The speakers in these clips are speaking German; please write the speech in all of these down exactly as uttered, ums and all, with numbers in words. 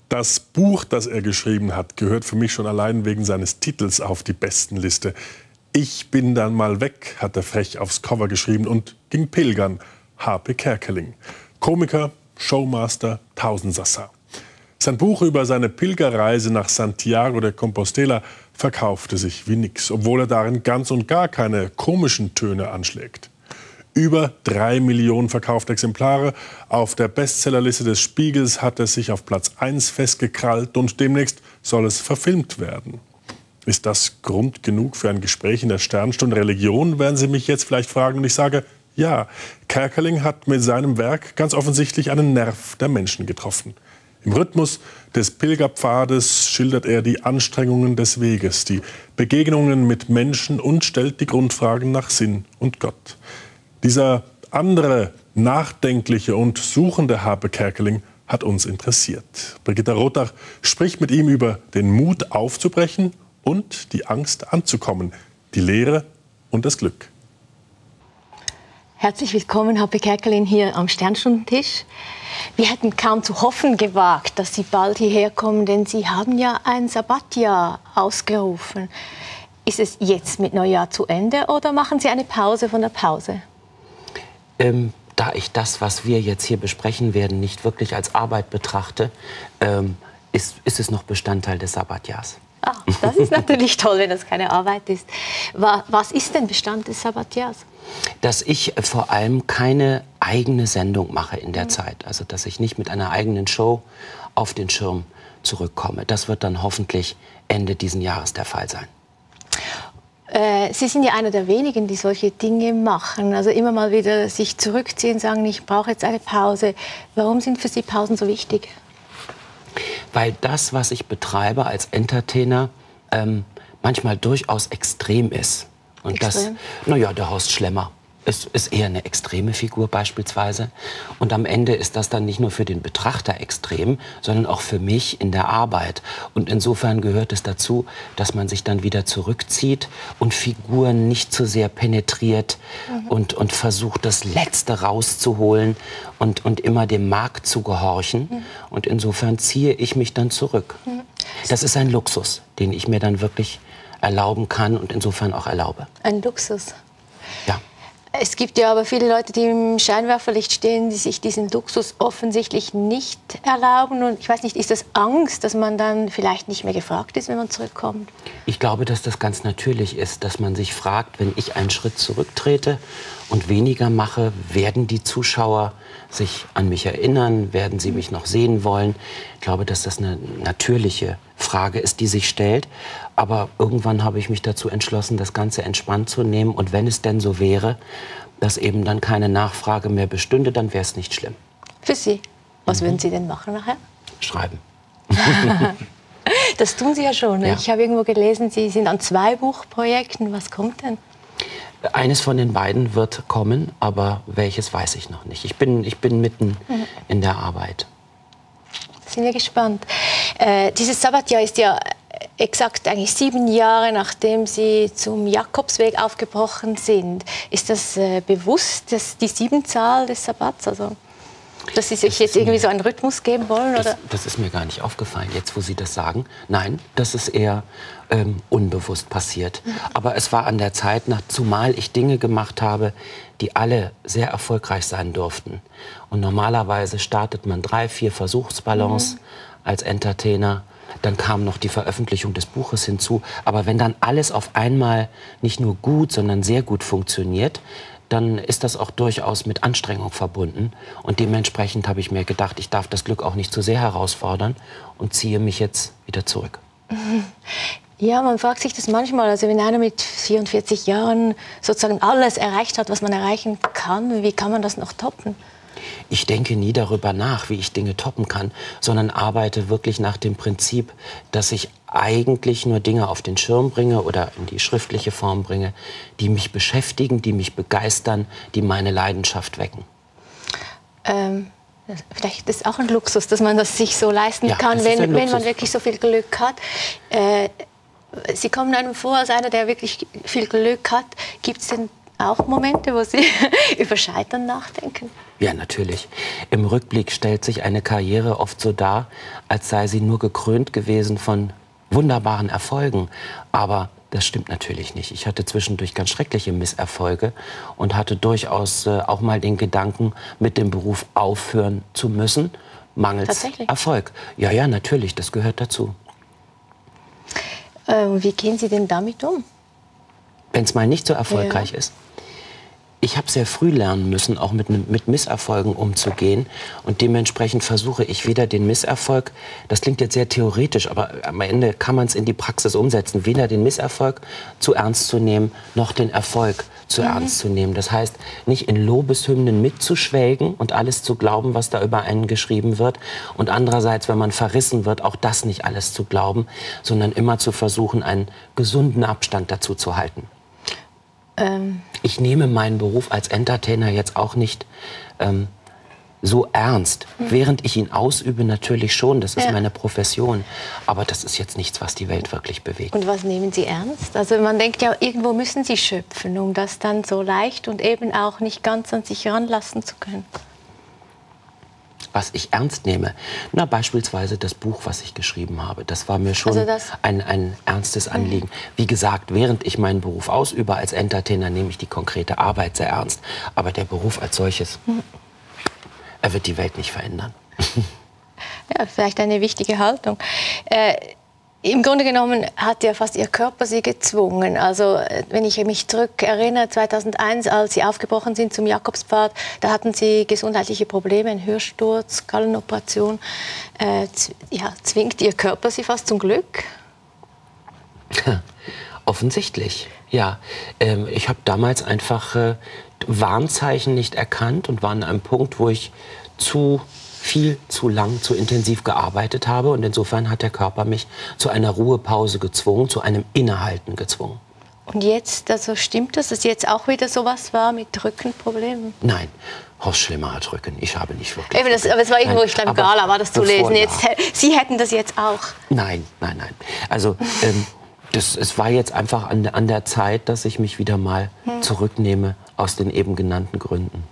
Das Buch, das er geschrieben hat, gehört für mich schon allein wegen seines Titels auf die Bestenliste. Ich bin dann mal weg, hat er frech aufs Cover geschrieben und ging pilgern. H P Kerkeling. Komiker, Showmaster, Tausendsassa. Sein Buch über seine Pilgerreise nach Santiago de Compostela verkaufte sich wie nix, obwohl er darin ganz und gar keine komischen Töne anschlägt. Über drei Millionen verkaufte Exemplare. Auf der Bestsellerliste des Spiegels hat es sich auf Platz eins festgekrallt und demnächst soll es verfilmt werden. Ist das Grund genug für ein Gespräch in der Sternstunde Religion, werden Sie mich jetzt vielleicht fragen. Und ich sage, ja, Kerkeling hat mit seinem Werk ganz offensichtlich einen Nerv der Menschen getroffen. Im Rhythmus des Pilgerpfades schildert er die Anstrengungen des Weges, die Begegnungen mit Menschen und stellt die Grundfragen nach Sinn und Gott. Dieser andere, nachdenkliche und suchende H P Kerkeling hat uns interessiert. Brigitta Rotach spricht mit ihm über den Mut aufzubrechen und die Angst anzukommen, die Lehre und das Glück. Herzlich willkommen, H P Kerkeling, hier am Sternstundentisch. Wir hätten kaum zu hoffen gewagt, dass Sie bald hierher kommen, denn Sie haben ja ein Sabbatjahr ausgerufen. Ist es jetzt mit Neujahr zu Ende oder machen Sie eine Pause von der Pause? Ähm, da ich das, was wir jetzt hier besprechen werden, nicht wirklich als Arbeit betrachte, ähm, ist, ist es noch Bestandteil des Sabbatjahrs. Ah, das ist natürlich toll, wenn das keine Arbeit ist. Was ist denn Bestand des Sabbatjahrs? Dass ich vor allem keine eigene Sendung mache in der mhm. Zeit. Also, dass ich nicht mit einer eigenen Show auf den Schirm zurückkomme. Das wird dann hoffentlich Ende diesen Jahres der Fall sein. Sie sind ja einer der wenigen, die solche Dinge machen. Also immer mal wieder sich zurückziehen, sagen, ich brauche jetzt eine Pause. Warum sind für Sie Pausen so wichtig? Weil das, was ich betreibe als Entertainer, ähm, manchmal durchaus extrem ist. Und extrem? das, naja, der Horst Schlemmer ist, ist eher eine extreme Figur beispielsweise. Und am Ende ist das dann nicht nur für den Betrachter extrem, sondern auch für mich in der Arbeit. Und insofern gehört es dazu, dass man sich dann wieder zurückzieht und Figuren nicht zu sehr penetriert mhm. und, und versucht, das Letzte rauszuholen und, und immer dem Markt zu gehorchen. Mhm. Und insofern ziehe ich mich dann zurück. Mhm. Das ist ein Luxus, den ich mir dann wirklich erlauben kann und insofern auch erlaube. Ein Luxus? Ja. Es gibt ja aber viele Leute, die im Scheinwerferlicht stehen, die sich diesen Luxus offensichtlich nicht erlauben. Und ich weiß nicht, ist das Angst, dass man dann vielleicht nicht mehr gefragt ist, wenn man zurückkommt? Ich glaube, dass das ganz natürlich ist, dass man sich fragt, wenn ich einen Schritt zurücktrete und weniger mache, werden die Zuschauer sich an mich erinnern, werden sie mich noch sehen wollen? Ich glaube, dass das eine natürliche Frage ist, die sich stellt. Aber irgendwann habe ich mich dazu entschlossen, das Ganze entspannt zu nehmen. Und wenn es denn so wäre, dass eben dann keine Nachfrage mehr bestünde, dann wäre es nicht schlimm. Für Sie? Was mhm. würden Sie denn machen nachher? Schreiben. Das tun Sie ja schon. Ne? Ja. Ich habe irgendwo gelesen, Sie sind an zwei Buchprojekten. Was kommt denn? Eines von den beiden wird kommen, aber welches weiß ich noch nicht. Ich bin, ich bin mitten mhm. in der Arbeit. Sind wir gespannt. Äh, dieses Sabbatjahr ist ja exakt eigentlich sieben Jahre, nachdem Sie zum Jakobsweg aufgebrochen sind. Ist das äh, bewusst, dass die Siebenzahl des Sabbats, also dass Sie sich das jetzt irgendwie so einen Rhythmus geben wollen? Das, oder? das ist mir gar nicht aufgefallen, jetzt wo Sie das sagen. Nein, das ist eher ähm, unbewusst passiert. Mhm. Aber es war an der Zeit, nach, zumal ich Dinge gemacht habe, die alle sehr erfolgreich sein durften. Und normalerweise startet man drei, vier Versuchsballons mhm. als Entertainer. Dann kam noch die Veröffentlichung des Buches hinzu. Aber wenn dann alles auf einmal nicht nur gut, sondern sehr gut funktioniert, dann ist das auch durchaus mit Anstrengung verbunden. Und dementsprechend habe ich mir gedacht, ich darf das Glück auch nicht zu sehr herausfordern und ziehe mich jetzt wieder zurück. Ja, man fragt sich das manchmal. Also wenn einer mit vierundvierzig Jahren sozusagen alles erreicht hat, was man erreichen kann, wie kann man das noch toppen? Ich denke nie darüber nach, wie ich Dinge toppen kann, sondern arbeite wirklich nach dem Prinzip, dass ich eigentlich nur Dinge auf den Schirm bringe oder in die schriftliche Form bringe, die mich beschäftigen, die mich begeistern, die meine Leidenschaft wecken. Ähm, vielleicht ist es auch ein Luxus, dass man das sich so leisten ja, kann, wenn, wenn man wirklich so viel Glück hat. Äh, Sie kommen einem vor als einer, der wirklich viel Glück hat. Gibt es denn auch Momente, wo Sie über Scheitern nachdenken? Ja, natürlich. Im Rückblick stellt sich eine Karriere oft so dar, als sei sie nur gekrönt gewesen von wunderbaren Erfolgen. Aber das stimmt natürlich nicht. Ich hatte zwischendurch ganz schreckliche Misserfolge und hatte durchaus äh, auch mal den Gedanken, mit dem Beruf aufhören zu müssen, mangels Erfolg. Ja, ja, natürlich, das gehört dazu. Äh, wie gehen Sie denn damit um? Wenn es mal nicht so erfolgreich ja. ist? Ich habe sehr früh lernen müssen, auch mit, mit Misserfolgen umzugehen. Und dementsprechend versuche ich weder den Misserfolg, das klingt jetzt sehr theoretisch, aber am Ende kann man es in die Praxis umsetzen, weder den Misserfolg zu ernst zu nehmen, noch den Erfolg zu mhm. ernst zu nehmen. Das heißt, nicht in Lobeshymnen mitzuschwelgen und alles zu glauben, was da über einen geschrieben wird. Und andererseits, wenn man verrissen wird, auch das nicht alles zu glauben, sondern immer zu versuchen, einen gesunden Abstand dazu zu halten. Ähm. Ich nehme meinen Beruf als Entertainer jetzt auch nicht ähm, so ernst. Mhm. Während ich ihn ausübe, natürlich schon. Das ist ja. meine Profession. Aber das ist jetzt nichts, was die Welt wirklich bewegt. Und was nehmen Sie ernst? Also man denkt ja, irgendwo müssen Sie schöpfen, um das dann so leicht und eben auch nicht ganz an sich ranlassen zu können. Was ich ernst nehme? Na, beispielsweise das Buch, was ich geschrieben habe. Das war mir schon also ein, ein ernstes Anliegen. Mhm. Wie gesagt, während ich meinen Beruf ausübe als Entertainer, nehme ich die konkrete Arbeit sehr ernst. Aber der Beruf als solches, mhm. er wird die Welt nicht verändern. Ja, vielleicht eine wichtige Haltung. Äh, Im Grunde genommen hat ja fast Ihr Körper Sie gezwungen. Also wenn ich mich zurück erinnere, zweitausendeins, als Sie aufgebrochen sind zum Jakobspfad, da hatten Sie gesundheitliche Probleme, einen Hörsturz, Gallenoperation. Äh, ja, zwingt Ihr Körper Sie fast zum Glück? Offensichtlich, ja. Ähm, ich habe damals einfach äh, Warnzeichen nicht erkannt und war an einem Punkt, wo ich zu viel zu lang, zu intensiv gearbeitet habe. Und insofern hat der Körper mich zu einer Ruhepause gezwungen, zu einem Innehalten gezwungen. Und jetzt, also stimmt das, dass jetzt auch wieder sowas war mit Rückenproblemen? Nein, Horst Schlemmer hat Rücken. Ich habe nicht wirklich Eben das, aber es war irgendwo, nein, ich glaube, Gala war das zu lesen. Jetzt, Sie hätten das jetzt auch? Nein, nein, nein. Also ähm, das, es war jetzt einfach an, an der Zeit, dass ich mich wieder mal hm. zurücknehme aus den eben genannten Gründen.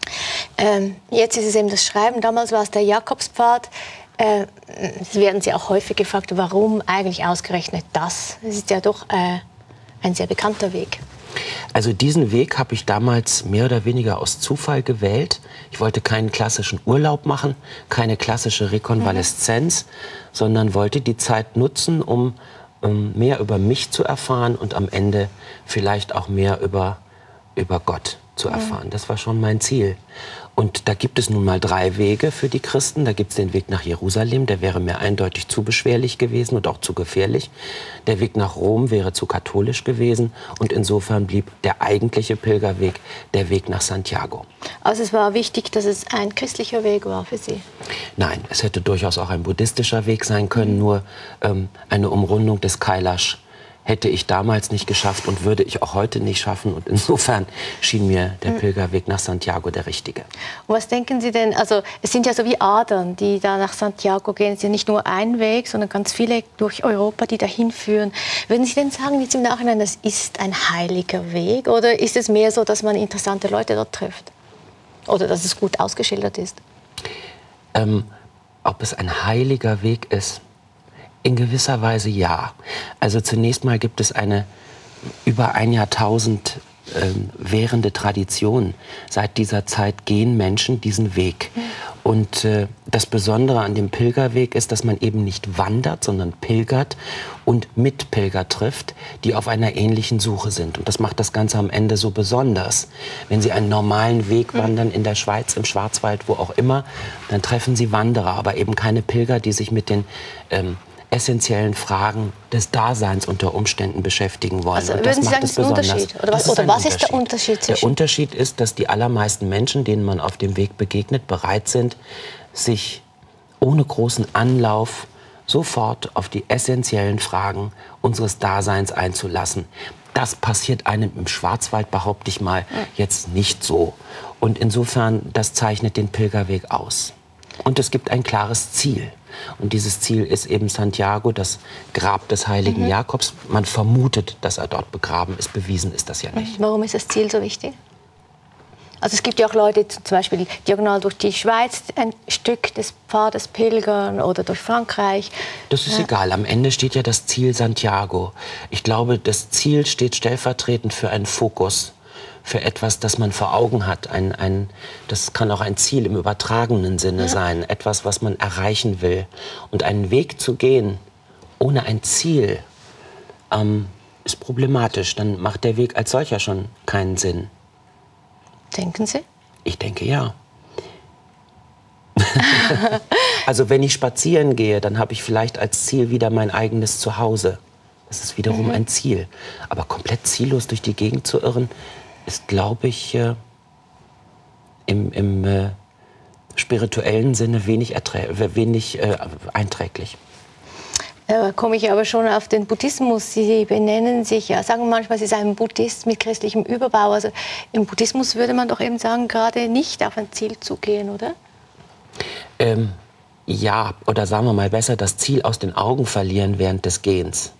Ähm, jetzt ist es eben das Schreiben, damals war es der Jakobspfad. Äh, werden Sie auch häufig gefragt, warum eigentlich ausgerechnet das? Es ist ja doch äh, ein sehr bekannter Weg. Also diesen Weg habe ich damals mehr oder weniger aus Zufall gewählt. Ich wollte keinen klassischen Urlaub machen, keine klassische Rekonvaleszenz, mhm. sondern wollte die Zeit nutzen, um, um mehr über mich zu erfahren und am Ende vielleicht auch mehr über, über Gott zu erfahren. Das war schon mein Ziel. Und da gibt es nun mal drei Wege für die Christen. Da gibt es den Weg nach Jerusalem, der wäre mir eindeutig zu beschwerlich gewesen und auch zu gefährlich. Der Weg nach Rom wäre zu katholisch gewesen. Und insofern blieb der eigentliche Pilgerweg der Weg nach Santiago. Also es war wichtig, dass es ein christlicher Weg war für Sie? Nein, es hätte durchaus auch ein buddhistischer Weg sein können. Mhm. Nur ähm, eine Umrundung des Kailash hätte ich damals nicht geschafft und würde ich auch heute nicht schaffen. Und insofern schien mir der Pilgerweg nach Santiago der richtige. Und was denken Sie denn, also es sind ja so wie Adern, die da nach Santiago gehen. Es ist ja nicht nur ein Weg, sondern ganz viele durch Europa, die dahin führen. Würden Sie denn sagen, jetzt im Nachhinein, das ist ein heiliger Weg? Oder ist es mehr so, dass man interessante Leute dort trifft? Oder dass es gut ausgeschildert ist? Ähm, ob es ein heiliger Weg ist? In gewisser Weise ja. Also zunächst mal gibt es eine über ein Jahrtausend äh, währende Tradition. Seit dieser Zeit gehen Menschen diesen Weg. Mhm. Und äh, das Besondere an dem Pilgerweg ist, dass man eben nicht wandert, sondern pilgert und Mitpilger trifft, die auf einer ähnlichen Suche sind. Und das macht das Ganze am Ende so besonders. Wenn Sie einen normalen Weg wandern in der Schweiz, im Schwarzwald, wo auch immer, dann treffen Sie Wanderer, aber eben keine Pilger, die sich mit den ähm, essentiellen Fragen des Daseins unter Umständen beschäftigen wollen. Also, und das macht es besonders. Unterschied? Oder was, oder was ist der Unterschied zwischen? Der Unterschied ist, dass die allermeisten Menschen, denen man auf dem Weg begegnet, bereit sind, sich ohne großen Anlauf sofort auf die essentiellen Fragen unseres Daseins einzulassen. Das passiert einem im Schwarzwald, behaupte ich mal, jetzt nicht so. Und insofern, das zeichnet den Pilgerweg aus. Und es gibt ein klares Ziel. Und dieses Ziel ist eben Santiago, das Grab des heiligen mhm. Jakobs. Man vermutet, dass er dort begraben ist. Bewiesen ist das ja nicht. Warum ist das Ziel so wichtig? Also es gibt ja auch Leute, zum Beispiel diagonal durch die Schweiz ein Stück des Pfades pilgern oder durch Frankreich. Das ist ja egal. Am Ende steht ja das Ziel Santiago. Ich glaube, das Ziel steht stellvertretend für einen Fokus, für etwas, das man vor Augen hat. Ein, ein, das kann auch ein Ziel im übertragenen Sinne ja. sein, etwas, was man erreichen will. Und einen Weg zu gehen ohne ein Ziel ähm, ist problematisch. Dann macht der Weg als solcher schon keinen Sinn. Denken Sie? Ich denke ja. Also wenn ich spazieren gehe, dann habe ich vielleicht als Ziel wieder mein eigenes Zuhause. Das ist wiederum mhm. ein Ziel. Aber komplett ziellos durch die Gegend zu irren, ist, glaube ich, äh, im, im äh, spirituellen Sinne wenig, wenig äh, einträglich. Da komme ich aber schon auf den Buddhismus. Sie benennen sich, ja, sagen manchmal, Sie seien Buddhist mit christlichem Überbau. Also im Buddhismus würde man doch eben sagen, gerade nicht auf ein Ziel zugehen, oder? Ähm, ja, oder sagen wir mal besser, das Ziel aus den Augen verlieren während des Gehens.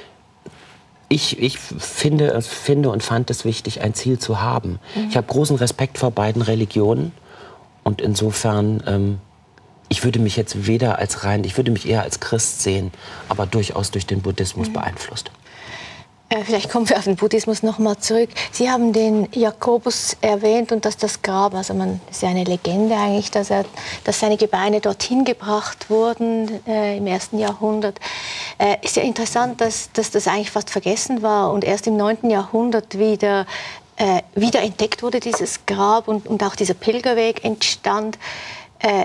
Ich, ich finde, finde und fand es wichtig, ein Ziel zu haben. Mhm. Ich habe großen Respekt vor beiden Religionen und insofern, ähm, ich würde mich jetzt weder als rein, ich würde mich eher als Christ sehen, aber durchaus durch den Buddhismus mhm. beeinflusst. Äh, vielleicht kommen wir auf den Buddhismus noch mal zurück. Sie haben den Jakobus erwähnt und dass das Grab, also man ist ja eine Legende eigentlich, dass, er, dass seine Gebeine dorthin gebracht wurden äh, im ersten Jahrhundert. Äh, ist ja interessant, dass, dass das eigentlich fast vergessen war und erst im neunten Jahrhundert wieder, äh, wieder entdeckt wurde, dieses Grab und, und auch dieser Pilgerweg entstand. Äh,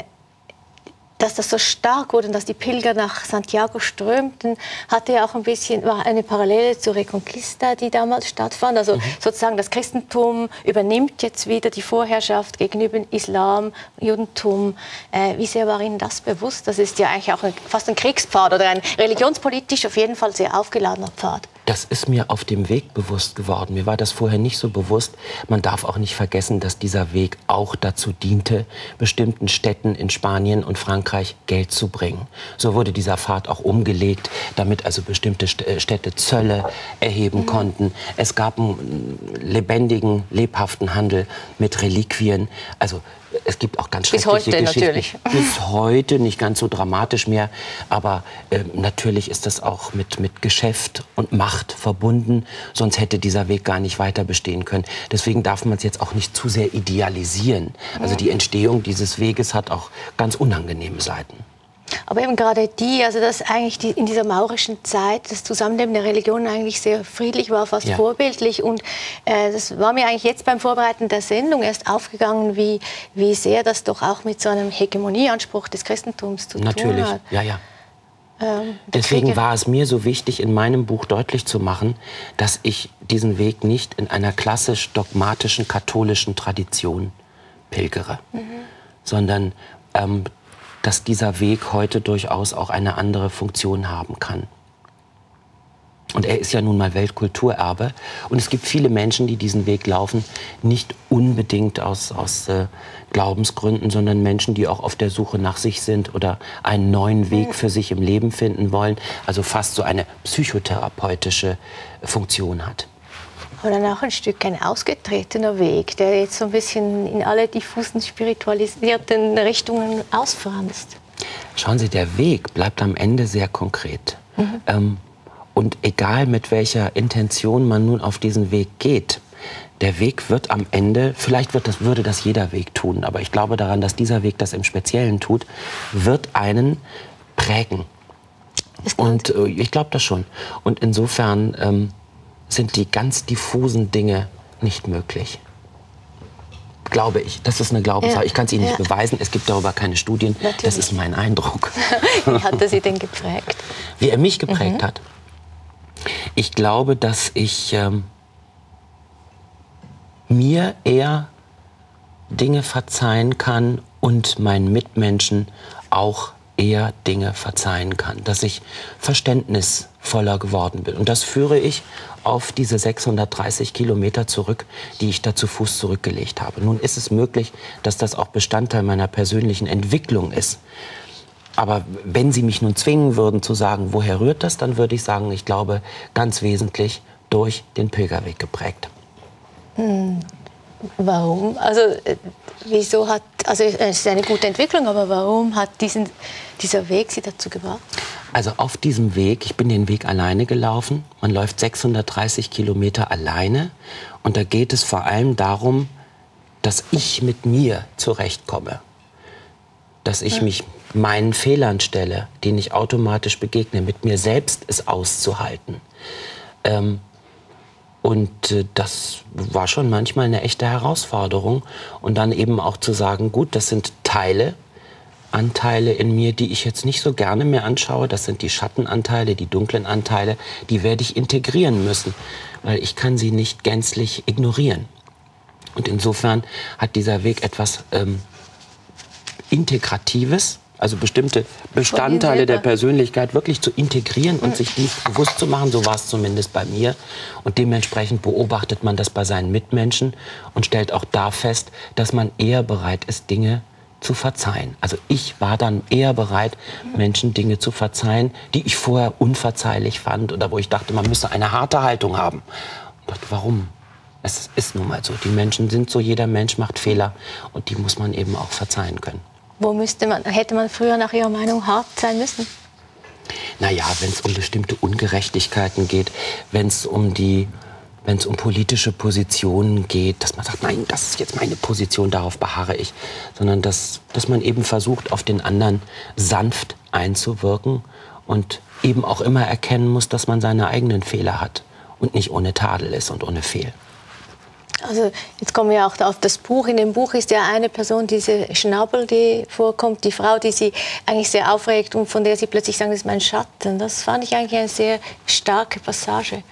Dass das so stark wurde und dass die Pilger nach Santiago strömten, hatte ja auch ein bisschen, war eine Parallele zur Reconquista, die damals stattfand. Also mhm. sozusagen das Christentum übernimmt jetzt wieder die Vorherrschaft gegenüber Islam, Judentum. Äh, wie sehr war Ihnen das bewusst? Das ist ja eigentlich auch ein, fast ein Kriegspfad oder ein religionspolitisch auf jeden Fall sehr aufgeladener Pfad. Das ist mir auf dem Weg bewusst geworden. Mir war das vorher nicht so bewusst. Man darf auch nicht vergessen, dass dieser Weg auch dazu diente, bestimmten Städten in Spanien und Frankreich Geld zu bringen. So wurde dieser Pfad auch umgelegt, damit also bestimmte Städte Zölle erheben mhm. konnten. Es gab einen lebendigen, lebhaften Handel mit Reliquien. Also es gibt auch ganz schreckliche Bis heute Geschichten. Natürlich. Bis heute nicht ganz so dramatisch mehr. Aber äh, natürlich ist das auch mit, mit Geschäft und Macht verbunden. Sonst hätte dieser Weg gar nicht weiter bestehen können. Deswegen darf man es jetzt auch nicht zu sehr idealisieren. Also die Entstehung dieses Weges hat auch ganz unangenehme Seiten. Aber eben gerade die, also dass eigentlich die, in dieser maurischen Zeit das Zusammenleben der Religionen eigentlich sehr friedlich war, fast ja. vorbildlich. Und äh, das war mir eigentlich jetzt beim Vorbereiten der Sendung erst aufgegangen, wie, wie sehr das doch auch mit so einem Hegemonieanspruch des Christentums zu Natürlich. tun hat. Ja, ja. Ähm, Deswegen Kriege. war es mir so wichtig, in meinem Buch deutlich zu machen, dass ich diesen Weg nicht in einer klassisch dogmatischen katholischen Tradition pilgere, mhm. sondern ähm, dass dieser Weg heute durchaus auch eine andere Funktion haben kann. Und er ist ja nun mal Weltkulturerbe. Und es gibt viele Menschen, die diesen Weg laufen, nicht unbedingt aus, aus äh, Glaubensgründen, sondern Menschen, die auch auf der Suche nach sich sind oder einen neuen Weg für sich im Leben finden wollen. Also fast so eine psychotherapeutische Funktion hat. Aber dann auch ein Stück ein ausgetretener Weg, der jetzt so ein bisschen in alle diffusen, spiritualisierten Richtungen ausfranst. Schauen Sie, der Weg bleibt am Ende sehr konkret. Mhm. Ähm, und egal mit welcher Intention man nun auf diesen Weg geht, der Weg wird am Ende, vielleicht wird das, würde das jeder Weg tun, aber ich glaube daran, dass dieser Weg das im Speziellen tut, wird einen prägen. Und äh, ich glaube das schon. Und insofern ähm, sind die ganz diffusen Dinge nicht möglich. Glaube ich. Das ist eine Glaubenssache. Ja. Ich kann es Ihnen nicht ja. beweisen. Es gibt darüber keine Studien. Natürlich. Das ist mein Eindruck. Wie hat er Sie denn geprägt? Wie er mich geprägt mhm. hat? Ich glaube, dass ich ähm, mir eher Dinge verzeihen kann und meinen Mitmenschen auch eher Dinge verzeihen kann, dass ich verständnisvoller geworden bin. Und das führe ich auf diese sechshundertdreißig Kilometer zurück, die ich da zu Fuß zurückgelegt habe. Nun ist es möglich, dass das auch Bestandteil meiner persönlichen Entwicklung ist. Aber wenn Sie mich nun zwingen würden zu sagen, woher rührt das, dann würde ich sagen, ich glaube, ganz wesentlich durch den Pilgerweg geprägt. Hm. Warum? Also äh, wieso hat, also es ist eine gute Entwicklung, aber warum hat diesen, dieser Weg Sie dazu gebracht? Also auf diesem Weg, ich bin den Weg alleine gelaufen. Man läuft sechshundertdreißig Kilometer alleine. Und da geht es vor allem darum, dass ich mit mir zurechtkomme. Dass ich ja. mich meinen Fehlern stelle, denen ich automatisch begegne, mit mir selbst es auszuhalten. Ähm, Und äh, das war schon manchmal eine echte Herausforderung. Und dann eben auch zu sagen, gut, das sind Teile, Anteile in mir, die ich jetzt nicht so gerne mehr anschaue. Das sind die Schattenanteile, die dunklen Anteile. Die werde ich integrieren müssen, weil ich kann sie nicht gänzlich ignorieren. Und insofern hat dieser Weg etwas ähm, Integratives. Also bestimmte Bestandteile der Persönlichkeit wirklich zu integrieren und sich dies bewusst zu machen. So war es zumindest bei mir. Und dementsprechend beobachtet man das bei seinen Mitmenschen und stellt auch da fest, dass man eher bereit ist, Dinge zu verzeihen. Also ich war dann eher bereit, Menschen Dinge zu verzeihen, die ich vorher unverzeihlich fand oder wo ich dachte, man müsse eine harte Haltung haben. Und dachte, warum? Es ist nun mal so. Die Menschen sind so, jeder Mensch macht Fehler und die muss man eben auch verzeihen können. Wo müsste man, hätte man früher nach Ihrer Meinung hart sein müssen? Naja, wenn es um bestimmte Ungerechtigkeiten geht, wenn es um die, wenn es um politische Positionen geht, dass man sagt, nein, das ist jetzt meine Position, darauf beharre ich, sondern dass, dass man eben versucht, auf den anderen sanft einzuwirken und eben auch immer erkennen muss, dass man seine eigenen Fehler hat und nicht ohne Tadel ist und ohne Fehl. Also jetzt kommen wir auch auf das Buch. In dem Buch ist ja eine Person, diese Schnabel, die vorkommt, die Frau, die Sie eigentlich sehr aufregt und von der Sie plötzlich sagen, das ist mein Schatten. Das fand ich eigentlich eine sehr starke Passage.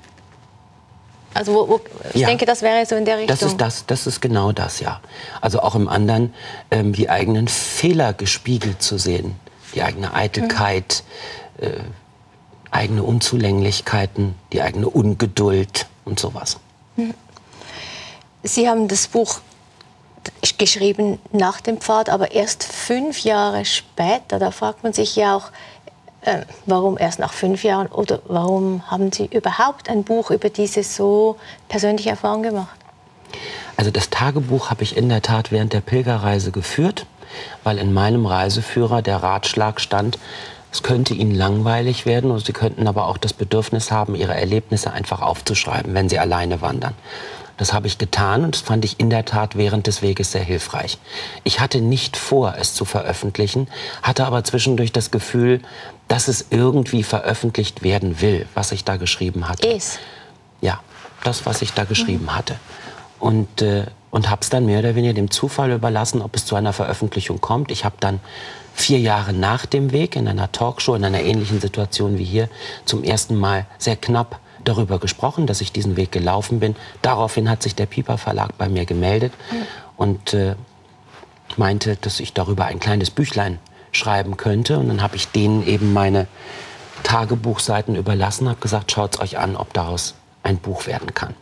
Also wo, wo, ich ja, denke, das wäre so in der Richtung. Das ist, das, das ist genau das, ja. Also auch im anderen ähm, die eigenen Fehler gespiegelt zu sehen. Die eigene Eitelkeit, mhm. äh, eigene Unzulänglichkeiten, die eigene Ungeduld und sowas. Mhm. Sie haben das Buch geschrieben nach dem Pfad, aber erst fünf Jahre später. Da fragt man sich ja auch, äh, warum erst nach fünf Jahren oder warum haben Sie überhaupt ein Buch über diese so persönliche Erfahrung gemacht? Also das Tagebuch habe ich in der Tat während der Pilgerreise geführt, weil in meinem Reiseführer der Ratschlag stand, es könnte Ihnen langweilig werden und Sie könnten aber auch das Bedürfnis haben, Ihre Erlebnisse einfach aufzuschreiben, wenn Sie alleine wandern. Das habe ich getan und das fand ich in der Tat während des Weges sehr hilfreich. Ich hatte nicht vor, es zu veröffentlichen, hatte aber zwischendurch das Gefühl, dass es irgendwie veröffentlicht werden will, was ich da geschrieben hatte. Ist. Ja, das, was ich da geschrieben mhm. hatte. Und, äh, und habe es dann mehr oder weniger dem Zufall überlassen, ob es zu einer Veröffentlichung kommt. Ich habe dann vier Jahre nach dem Weg in einer Talkshow, in einer ähnlichen Situation wie hier, zum ersten Mal sehr knapp darüber gesprochen, dass ich diesen Weg gelaufen bin. Daraufhin hat sich der Piper Verlag bei mir gemeldet mhm. und äh, meinte, dass ich darüber ein kleines Büchlein schreiben könnte. Und dann habe ich denen eben meine Tagebuchseiten überlassen, habe gesagt, schaut es euch an, ob daraus ein Buch werden kann.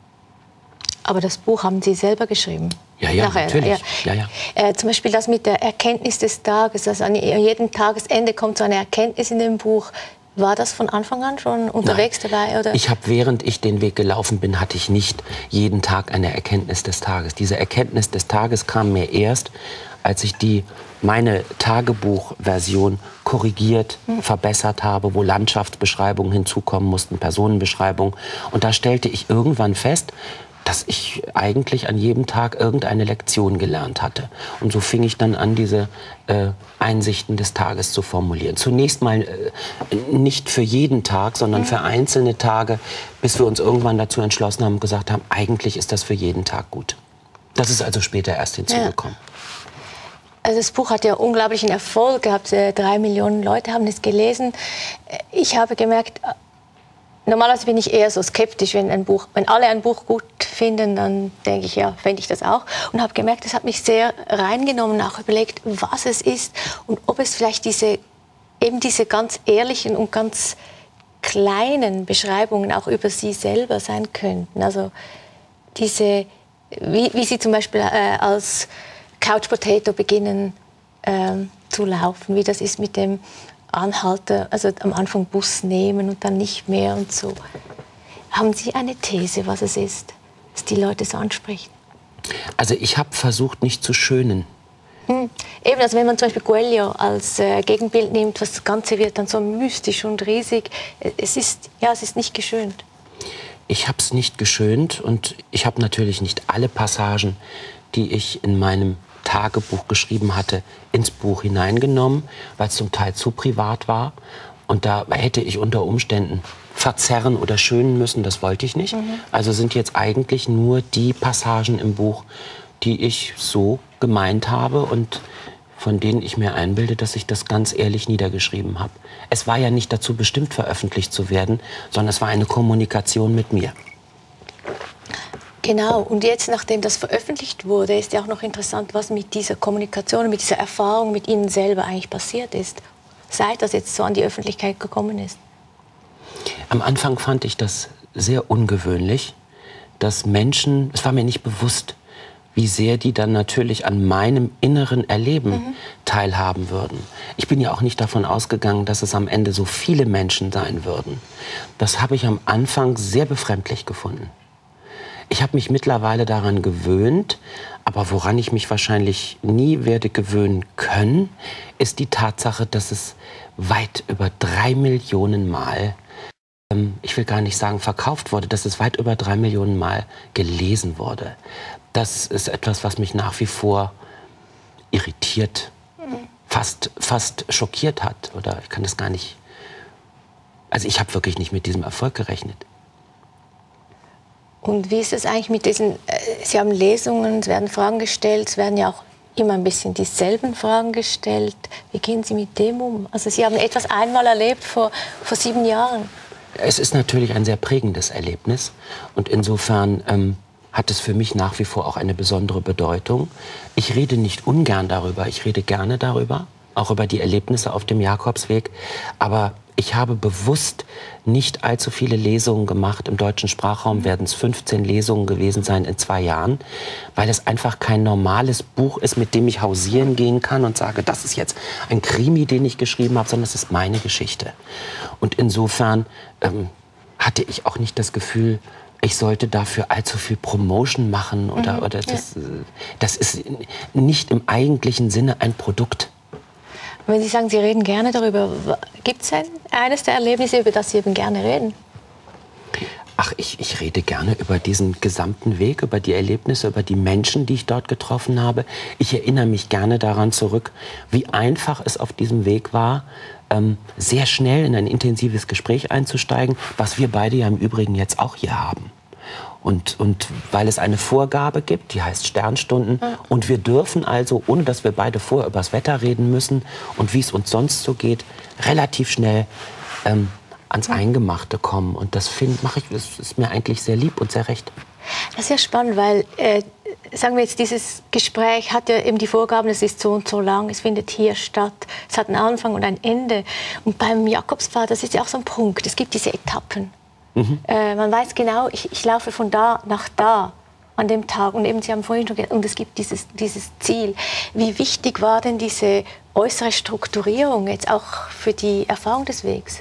Aber das Buch haben Sie selber geschrieben? Ja, ja, Nachher, natürlich. Ja. Ja, ja. Äh, zum Beispiel das mit der Erkenntnis des Tages. Also an jedem Tagesende kommt so eine Erkenntnis in dem Buch. War das von Anfang an schon unterwegs Nein. dabei? Oder? Ich habe, während ich den Weg gelaufen bin, hatte ich nicht jeden Tag eine Erkenntnis des Tages. Diese Erkenntnis des Tages kam mir erst, als ich die, meine Tagebuchversion korrigiert, hm. verbessert habe, wo Landschaftsbeschreibungen hinzukommen mussten, Personenbeschreibungen. Und da stellte ich irgendwann fest, dass ich eigentlich an jedem Tag irgendeine Lektion gelernt hatte. Und so fing ich dann an, diese äh, Einsichten des Tages zu formulieren. Zunächst mal äh, nicht für jeden Tag, sondern für einzelne Tage, bis wir uns irgendwann dazu entschlossen haben und gesagt haben, eigentlich ist das für jeden Tag gut. Das ist also später erst hinzugekommen. Ja. Also das Buch hat ja unglaublichen Erfolg gehabt. Drei Millionen Leute haben es gelesen. Ich habe gemerkt, normalerweise bin ich eher so skeptisch, wenn ein Buch, wenn alle ein Buch gut finden, dann denke ich, ja, fände ich das auch. Und habe gemerkt, es hat mich sehr reingenommen, auch überlegt, was es ist und ob es vielleicht diese, eben diese ganz ehrlichen und ganz kleinen Beschreibungen auch über Sie selber sein könnten. Also diese, wie, wie Sie zum Beispiel äh, als Couch Potato beginnen ähm, zu laufen, wie das ist mit dem Anhalter, also am Anfang Bus nehmen und dann nicht mehr und so. Haben Sie eine These, was es ist, das die Leute so anspricht? Also ich habe versucht, nicht zu schönen. Hm. Eben, also wenn man zum Beispiel Coelho als äh, Gegenbild nimmt, das Ganze wird dann so mystisch und riesig. Es ist, ja, es ist nicht geschönt. Ich habe es nicht geschönt und ich habe natürlich nicht alle Passagen, die ich in meinem Tagebuch geschrieben hatte, ins Buch hineingenommen, weil es zum Teil zu privat war. Und da hätte ich unter Umständen verzerren oder schönen müssen, das wollte ich nicht. Mhm. Also sind jetzt eigentlich nur die Passagen im Buch, die ich so gemeint habe und von denen ich mir einbilde, dass ich das ganz ehrlich niedergeschrieben habe. Es war ja nicht dazu bestimmt, veröffentlicht zu werden, sondern es war eine Kommunikation mit mir. Genau, und jetzt, nachdem das veröffentlicht wurde, ist ja auch noch interessant, was mit dieser Kommunikation, mit dieser Erfahrung mit Ihnen selber eigentlich passiert ist, seit das jetzt so an die Öffentlichkeit gekommen ist. Am Anfang fand ich das sehr ungewöhnlich, dass Menschen, es war mir nicht bewusst, wie sehr die dann natürlich an meinem inneren Erleben mhm. teilhaben würden. Ich bin ja auch nicht davon ausgegangen, dass es am Ende so viele Menschen sein würden. Das habe ich am Anfang sehr befremdlich gefunden. Ich habe mich mittlerweile daran gewöhnt, aber woran ich mich wahrscheinlich nie werde gewöhnen können, ist die Tatsache, dass es weit über drei Millionen Mal, ähm, ich will gar nicht sagen verkauft wurde, dass es weit über drei Millionen Mal gelesen wurde. Das ist etwas, was mich nach wie vor irritiert, mhm. fast, fast schockiert hat. Oder ich kann das gar nicht. Also ich habe wirklich nicht mit diesem Erfolg gerechnet. Und wie ist es eigentlich mit diesen, äh, Sie haben Lesungen, es werden Fragen gestellt, es werden ja auch immer ein bisschen dieselben Fragen gestellt. Wie gehen Sie mit dem um? Also Sie haben etwas einmal erlebt vor, vor sieben Jahren. Es ist natürlich ein sehr prägendes Erlebnis und insofern ähm, hat es für mich nach wie vor auch eine besondere Bedeutung. Ich rede nicht ungern darüber, ich rede gerne darüber, auch über die Erlebnisse auf dem Jakobsweg, aber ich habe bewusst nicht allzu viele Lesungen gemacht. Im deutschen Sprachraum werden es fünfzehn Lesungen gewesen sein in zwei Jahren, weil es einfach kein normales Buch ist, mit dem ich hausieren gehen kann und sage, das ist jetzt ein Krimi, den ich geschrieben habe, sondern es ist meine Geschichte. Und insofern ähm, hatte ich auch nicht das Gefühl, ich sollte dafür allzu viel Promotion machen oder, mhm, oder das, ja. das ist nicht im eigentlichen Sinne ein Produkt. Wenn Sie sagen, Sie reden gerne darüber, gibt es ein, eines der Erlebnisse, über das Sie eben gerne reden? Ach, ich, ich rede gerne über diesen gesamten Weg, über die Erlebnisse, über die Menschen, die ich dort getroffen habe. Ich erinnere mich gerne daran zurück, wie einfach es auf diesem Weg war, ähm, sehr schnell in ein intensives Gespräch einzusteigen, was wir beide ja im Übrigen jetzt auch hier haben. Und, und weil es eine Vorgabe gibt, die heißt Sternstunden, ja. Und wir dürfen also, ohne dass wir beide vorher über das Wetter reden müssen und wie es uns sonst so geht, relativ schnell ähm, ans ja. Eingemachte kommen. Und das mache ich, das ist mir eigentlich sehr lieb und sehr recht. Das ist ja spannend, weil, äh, sagen wir jetzt, dieses Gespräch hat ja eben die Vorgaben, es ist so und so lang, es findet hier statt, es hat einen Anfang und ein Ende. Und beim Jakobspfad, das ist ja auch so ein Punkt, es gibt diese Etappen. Mhm. Äh, man weiß genau, ich, ich laufe von da nach da an dem Tag. Und eben, Sie haben vorhin schon gesagt, und es gibt dieses, dieses Ziel. Wie wichtig war denn diese äußere Strukturierung jetzt auch für die Erfahrung des Wegs?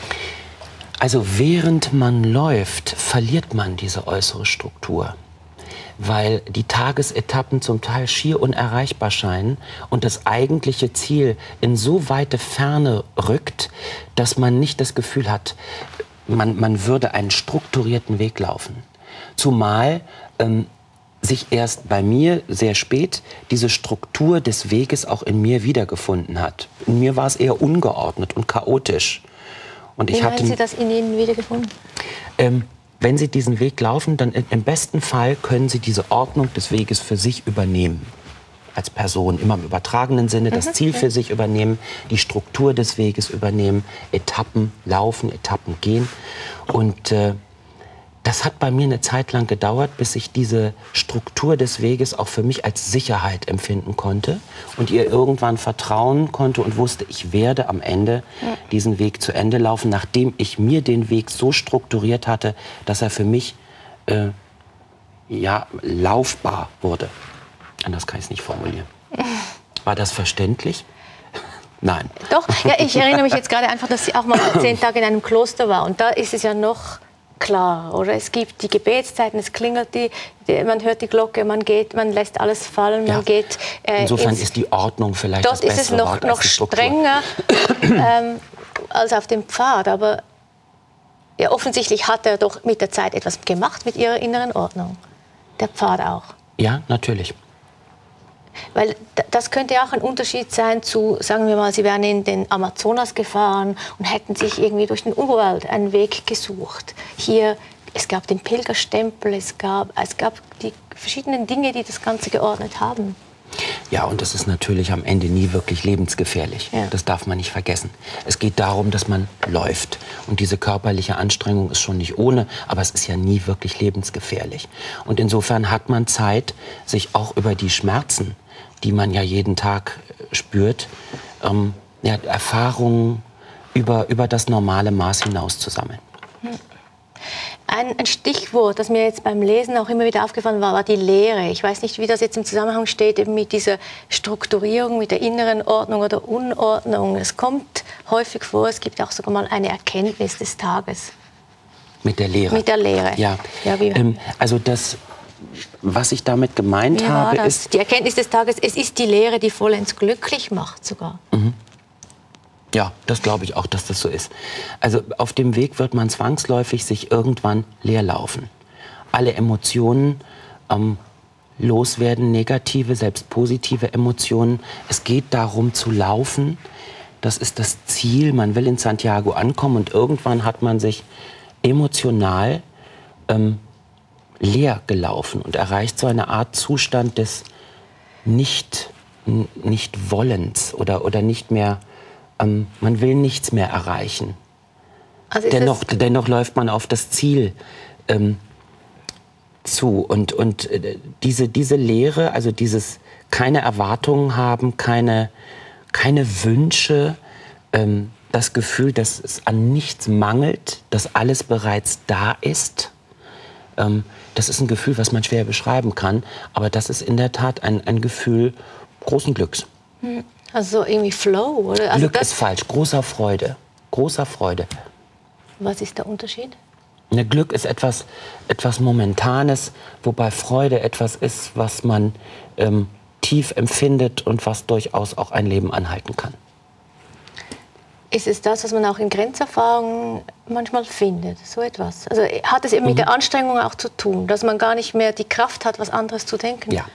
Also während man läuft, verliert man diese äußere Struktur. Weil die Tagesetappen zum Teil schier unerreichbar scheinen und das eigentliche Ziel in so weite Ferne rückt, dass man nicht das Gefühl hat, Man, man würde einen strukturierten Weg laufen. Zumal ähm, sich erst bei mir sehr spät diese Struktur des Weges auch in mir wiedergefunden hat. In mir war es eher ungeordnet und chaotisch. Und ich Wie hatte, haben Sie das in Ihnen wiedergefunden? Ähm, wenn Sie diesen Weg laufen, dann im besten Fall können Sie diese Ordnung des Weges für sich übernehmen. Als Person, immer im übertragenen Sinne, das Ziel für sich übernehmen, die Struktur des Weges übernehmen, Etappen laufen, Etappen gehen. Und äh, das hat bei mir eine Zeit lang gedauert, bis ich diese Struktur des Weges auch für mich als Sicherheit empfinden konnte und ihr irgendwann vertrauen konnte und wusste, ich werde am Ende diesen Weg zu Ende laufen, nachdem ich mir den Weg so strukturiert hatte, dass er für mich äh, ja, laufbar wurde. Anders kann ich es nicht formulieren. War das verständlich? Nein. Doch, ja, ich erinnere mich jetzt gerade einfach, dass sie auch mal zehn Tage in einem Kloster war. Und da ist es ja noch klar, oder? Es gibt die Gebetszeiten, es klingelt die, die man hört die Glocke, man geht, man lässt alles fallen, man ja. geht. Äh, Insofern ist die Ordnung vielleicht dort das bessere ist es noch, Wort noch strenger ähm, als auf dem Pfad, aber ja, offensichtlich hat er doch mit der Zeit etwas gemacht mit ihrer inneren Ordnung. Der Pfad auch. Ja, natürlich. Weil das könnte auch ein Unterschied sein zu, sagen wir mal, Sie wären in den Amazonas gefahren und hätten sich irgendwie durch den Urwald einen Weg gesucht. Hier, es gab den Pilgerstempel, es gab, es gab die verschiedenen Dinge, die das Ganze geordnet haben. Ja, und das ist natürlich am Ende nie wirklich lebensgefährlich. Ja. Das darf man nicht vergessen. Es geht darum, dass man läuft. Und diese körperliche Anstrengung ist schon nicht ohne, aber es ist ja nie wirklich lebensgefährlich. Und insofern hat man Zeit, sich auch über die Schmerzen, die man ja jeden Tag spürt, ähm, ja, Erfahrungen über, über das normale Maß hinaus zu sammeln. Ein, ein Stichwort, das mir jetzt beim Lesen auch immer wieder aufgefallen war, war die Lehre. Ich weiß nicht, wie das jetzt im Zusammenhang steht eben mit dieser Strukturierung, mit der inneren Ordnung oder Unordnung. Es kommt häufig vor, es gibt auch sogar mal eine Erkenntnis des Tages. Mit der Lehre? Mit der Lehre. Ja, ja wie ähm, also das, was ich damit gemeint wie habe, war das? ist... Die Erkenntnis des Tages, es ist die Lehre, die vollends glücklich macht sogar. Mhm. Ja, das glaube ich auch, dass das so ist. Also auf dem Weg wird man zwangsläufig sich irgendwann leer laufen. Alle Emotionen ähm, loswerden, negative, selbst positive Emotionen. Es geht darum zu laufen. Das ist das Ziel. Man will in Santiago ankommen und irgendwann hat man sich emotional ähm, leer gelaufen und erreicht so eine Art Zustand des Nicht, Nicht-Wollens oder, oder nicht mehr... Ähm, man will nichts mehr erreichen. Also dennoch, dennoch läuft man auf das Ziel ähm, zu. Und, und äh, diese, diese Lehre, also dieses keine Erwartungen haben, keine, keine Wünsche, ähm, das Gefühl, dass es an nichts mangelt, dass alles bereits da ist, ähm, das ist ein Gefühl, was man schwer beschreiben kann. Aber das ist in der Tat ein, ein Gefühl großen Glücks. Hm. Also irgendwie Flow, oder? Also Glück ist falsch, großer Freude, großer Freude. Was ist der Unterschied? Ja, Glück ist etwas, etwas Momentanes, wobei Freude etwas ist, was man ähm, tief empfindet und was durchaus auch ein Leben anhalten kann. Ist es das, was man auch in Grenzerfahrungen manchmal findet, so etwas? Also hat es eben mhm. mit der Anstrengung auch zu tun, dass man gar nicht mehr die Kraft hat, was anderes zu denken? Ja.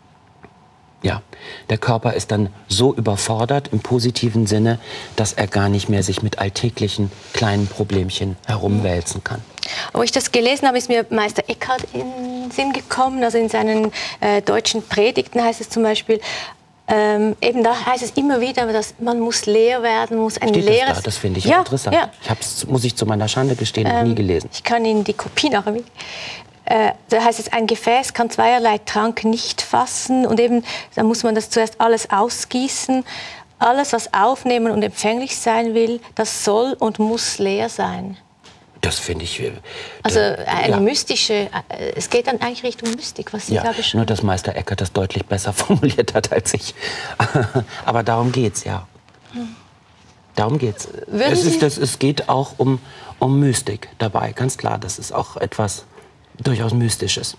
Ja, der Körper ist dann so überfordert im positiven Sinne, dass er gar nicht mehr sich mit alltäglichen kleinen Problemchen herumwälzen kann. Als ich das gelesen habe, ist mir Meister Eckhart in den Sinn gekommen. Also in seinen äh, deutschen Predigten heißt es zum Beispiel, ähm, eben da heißt es immer wieder, dass man muss leer werden, muss ein Steht leeres... Das, da? Das finde ich ja, interessant. Ja. Ich habe es, muss ich zu meiner Schande gestehen, ähm, noch nie gelesen. Ich kann Ihnen die Kopie nachher mit... Äh, da heißt es, ein Gefäß kann zweierlei Trank nicht fassen und eben, da muss man das zuerst alles ausgießen. Alles, was aufnehmen und empfänglich sein will, das soll und muss leer sein. Das finde ich... Äh, also eine ja. mystische, äh, es geht dann eigentlich Richtung Mystik, was Sie ja, da beschreiben. Nur, dass Meister Eckhart das deutlich besser formuliert hat als ich. Aber darum geht's, ja. Hm. Darum geht's. Es, ist, das, es geht auch um, um Mystik dabei, ganz klar. Das ist auch etwas... durchaus Mystisches.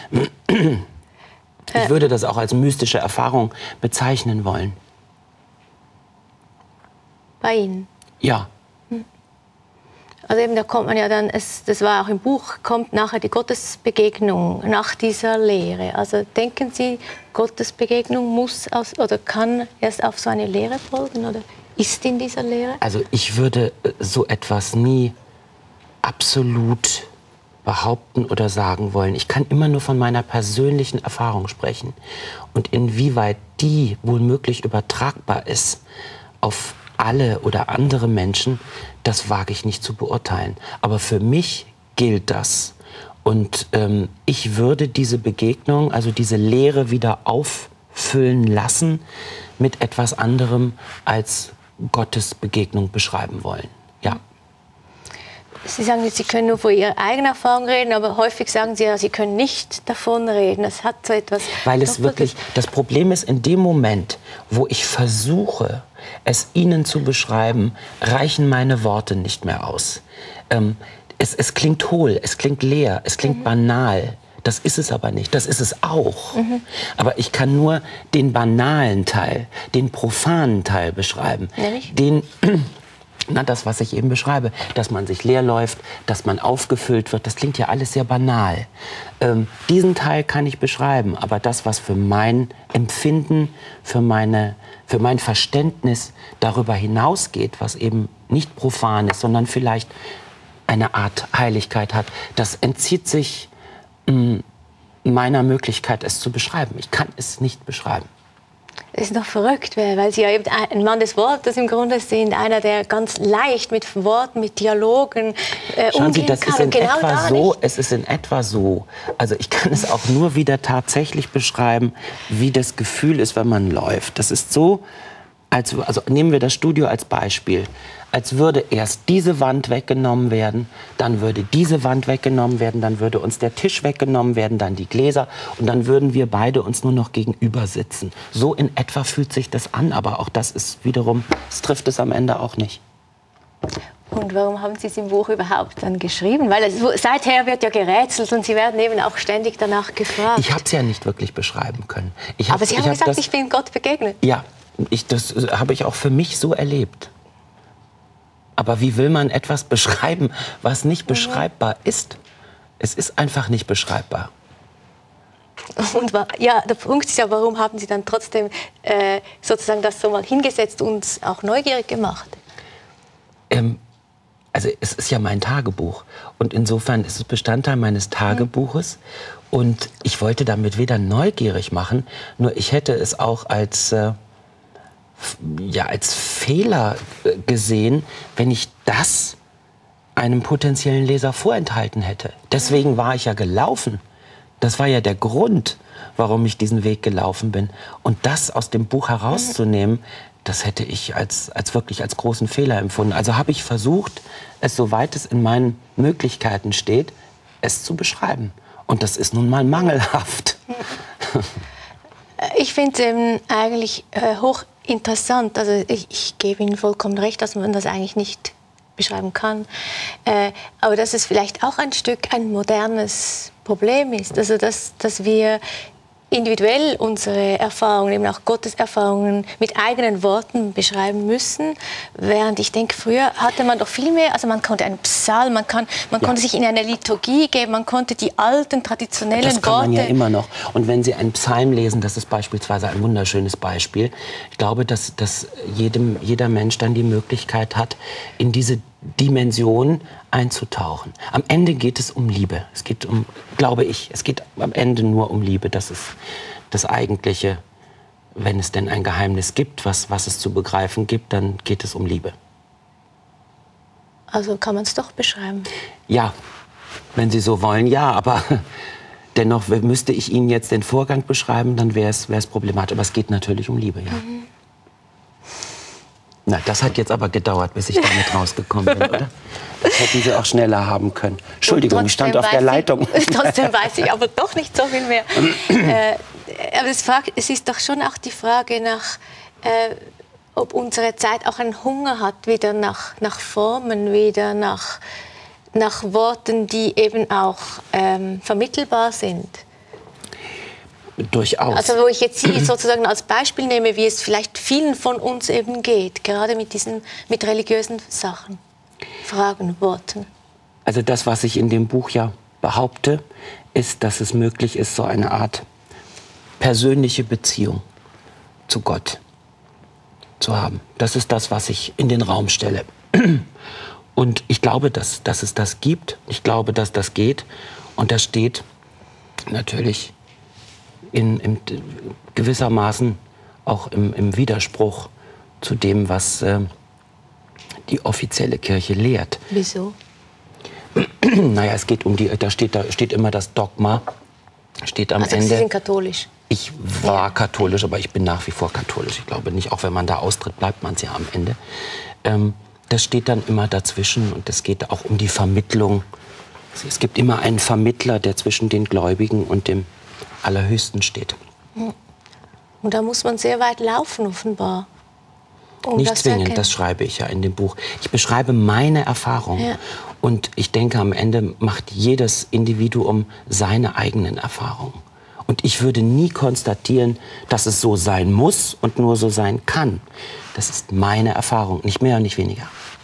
Ich würde das auch als mystische Erfahrung bezeichnen wollen. Bei Ihnen? Ja. Also eben, da kommt man ja dann, es, das war auch im Buch, kommt nachher die Gottesbegegnung nach dieser Lehre. Also denken Sie, Gottesbegegnung muss aus, oder kann erst auf so eine Lehre folgen oder ist in dieser Lehre? Also ich würde so etwas nie absolut behaupten oder sagen wollen. Ich kann immer nur von meiner persönlichen Erfahrung sprechen. Und inwieweit die wohl möglich übertragbar ist auf alle oder andere Menschen, das wage ich nicht zu beurteilen. Aber für mich gilt das. Und ähm, ich würde diese Begegnung, also diese Lehre wieder auffüllen lassen mit etwas anderem als Gottes Begegnung beschreiben wollen. Ja. Sie sagen jetzt, Sie können nur von Ihrer eigenen Erfahrung reden, aber häufig sagen Sie ja, Sie können nicht davon reden. Das hat so etwas... Weil es wirklich... Das Problem ist, in dem Moment, wo ich versuche, es Ihnen zu beschreiben, reichen meine Worte nicht mehr aus. Ähm, es, es klingt hohl, es klingt leer, es klingt mhm. banal. Das ist es aber nicht, das ist es auch. Mhm. Aber ich kann nur den banalen Teil, den profanen Teil beschreiben. Nämlich? Den, na, das, was ich eben beschreibe, dass man sich leer läuft, dass man aufgefüllt wird, das klingt ja alles sehr banal. Ähm, diesen Teil kann ich beschreiben, aber das, was für mein Empfinden, für, meine, für mein Verständnis darüber hinausgeht, was eben nicht profan ist, sondern vielleicht eine Art Heiligkeit hat, das entzieht sich meiner Möglichkeit, es zu beschreiben. Ich kann es nicht beschreiben. Das ist noch verrückt, weil Sie ja eben ein Mann des Wortes im Grunde sind, einer, der ganz leicht mit Worten, mit Dialogen äh, Schauen Sie, umgehen das kann. ist in genau etwa so, es ist in etwa so. Also ich kann es auch nur wieder tatsächlich beschreiben, wie das Gefühl ist, wenn man läuft. Das ist so, als, also nehmen wir das Studio als Beispiel. Als würde erst diese Wand weggenommen werden, dann würde diese Wand weggenommen werden, dann würde uns der Tisch weggenommen werden, dann die Gläser und dann würden wir beide uns nur noch gegenüber sitzen. So in etwa fühlt sich das an, aber auch das ist wiederum, es trifft es am Ende auch nicht. Und warum haben Sie es im Buch überhaupt dann geschrieben? Weil es, seither wird ja gerätselt und Sie werden eben auch ständig danach gefragt. Ich habe es ja nicht wirklich beschreiben können. Ich hab, aber Sie haben ich gesagt, hab das, ich bin Gott begegnet. Ja, ich, das habe ich auch für mich so erlebt. Aber wie will man etwas beschreiben, was nicht beschreibbar ist? Es ist einfach nicht beschreibbar. Und ja, der Punkt ist ja, warum haben Sie dann trotzdem äh, sozusagen das so mal hingesetzt und auch neugierig gemacht? Ähm, also es ist ja mein Tagebuch und insofern ist es Bestandteil meines Tagebuches mhm. und ich wollte damit weder neugierig machen, nur ich hätte es auch als äh, ja, als Fehler gesehen, wenn ich das einem potenziellen Leser vorenthalten hätte. Deswegen war ich ja gelaufen. Das war ja der Grund, warum ich diesen Weg gelaufen bin. Und das aus dem Buch herauszunehmen, das hätte ich als, als wirklich als großen Fehler empfunden. Also habe ich versucht, es soweit es in meinen Möglichkeiten steht, es zu beschreiben. Und das ist nun mal mangelhaft. Ich finde es ähm, eigentlich äh, hoch interessant. Also ich, ich gebe Ihnen vollkommen recht, dass man das eigentlich nicht beschreiben kann. Äh, aber dass es vielleicht auch ein Stück ein modernes Problem ist. Also dass, dass wir individuell unsere Erfahrungen, eben auch Gottes Erfahrungen mit eigenen Worten beschreiben müssen. Während ich denke, früher hatte man doch viel mehr, also man konnte einen Psalm, man, kann, man ja. konnte sich in eine Liturgie geben, man konnte die alten, traditionellen Worte... Das kann man ja immer noch. Und wenn Sie einen Psalm lesen, das ist beispielsweise ein wunderschönes Beispiel. Ich glaube, dass, dass jedem, jeder Mensch dann die Möglichkeit hat, in diese Dimension einzutauchen. Am Ende geht es um Liebe. Es geht um, glaube ich, es geht am Ende nur um Liebe. Das ist das Eigentliche. Wenn es denn ein Geheimnis gibt, was, was es zu begreifen gibt, dann geht es um Liebe. Also kann man es doch beschreiben? Ja, wenn Sie so wollen, ja. Aber dennoch müsste ich Ihnen jetzt den Vorgang beschreiben, dann wäre es, wäre es problematisch. Aber es geht natürlich um Liebe, ja. Mhm. Na, das hat jetzt aber gedauert, bis ich damit rausgekommen bin, oder? Das hätten Sie auch schneller haben können. Entschuldigung, ich stand auf der Leitung. Ich, trotzdem weiß ich aber doch nicht so viel mehr. äh, aber es, fragt, es ist doch schon auch die Frage nach, äh, ob unsere Zeit auch einen Hunger hat, wieder nach, nach Formen, wieder nach, nach Worten, die eben auch ähm, vermittelbar sind. Durchaus. Also wo ich jetzt Sie sozusagen als Beispiel nehme, wie es vielleicht vielen von uns eben geht, gerade mit diesen mit religiösen Sachen, Fragen, Worten. Also das, was ich in dem Buch ja behaupte, ist, dass es möglich ist, so eine Art persönliche Beziehung zu Gott zu haben. Das ist das, was ich in den Raum stelle. Und ich glaube, dass, dass es das gibt. Ich glaube, dass das geht. Und das steht natürlich in, in gewissermaßen auch im, im Widerspruch zu dem, was äh, die offizielle Kirche lehrt. Wieso? Naja, es geht um die, da steht, da steht immer das Dogma, steht am also Ende. Sie sind katholisch? Ich war ja. katholisch, aber ich bin nach wie vor katholisch. Ich glaube nicht, auch wenn man da austritt, bleibt man es ja am Ende. Ähm, das steht dann immer dazwischen und es geht auch um die Vermittlung. Es gibt immer einen Vermittler, der zwischen den Gläubigen und dem Allerhöchsten steht. Und da muss man sehr weit laufen, offenbar. Um Nicht das zwingend, das schreibe ich ja in dem Buch. Ich beschreibe meine Erfahrung. Ja. Und ich denke, am Ende macht jedes Individuum seine eigenen Erfahrungen. Und ich würde nie konstatieren, dass es so sein muss und nur so sein kann. Das ist meine Erfahrung, nicht mehr und nicht weniger.